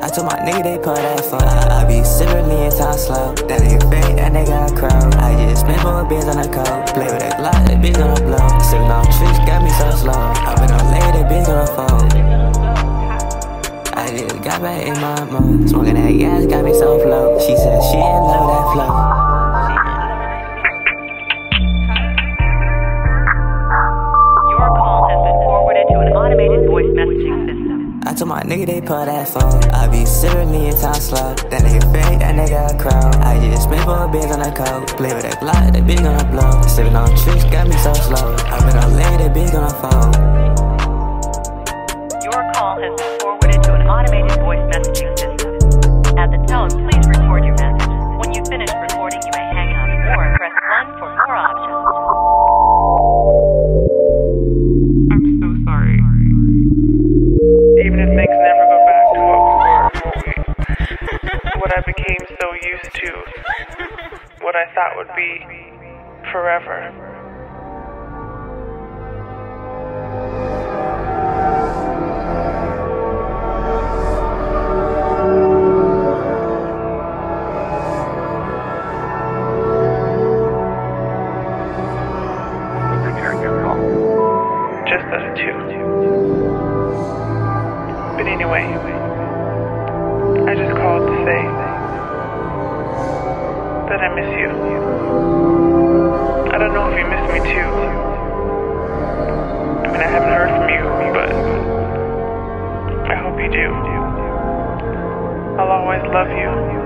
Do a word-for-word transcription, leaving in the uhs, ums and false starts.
I told my nigga they put that fuck. I, I be sippin' me in time slow. That nigga fake, that nigga a crow. I just spent more beers on the coat. Play with that Glock, that bitch gonna blow. Sippin' on tricks, got me so slow. I been on late, that bitch gonna fold. I just got back in my mode. Smoking that gas, got me so flow. She said she in love with that flow. Your call has been forwarded to an automated voice messaging system. I told my nigga they put that phone. I be sippin' me in time slow. That nigga fake, that nigga a crow. I just spent four beers on the coat. Play with that Glock, that bitch gonna blow. Sippin' on tricks, got me so slow. I been on late, that bitch gonna fold. Your call has been forwarded to an automated voice messaging system. At the tone, please record your message. When you finish recording, you may hang up or press one for more options. I'm so sorry. Even if things never go back to what we were, what I became so used to, what I thought would be forever. Just us two. But anyway, I just called to say that I miss you. I don't know if you miss me too. I mean, I haven't heard from you, but I hope you do. I'll always love you.